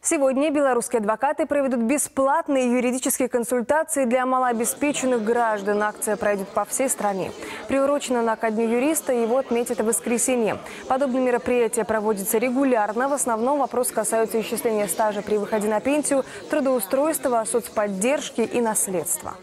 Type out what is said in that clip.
Сегодня белорусские адвокаты проведут бесплатные юридические консультации для малообеспеченных граждан. Акция пройдет по всей стране. Приурочена на ко дню юриста, его отметят в воскресенье. Подобные мероприятия проводятся регулярно. В основном вопросы касаются исчисления стажа при выходе на пенсию, трудоустройства, соцподдержки и наследства.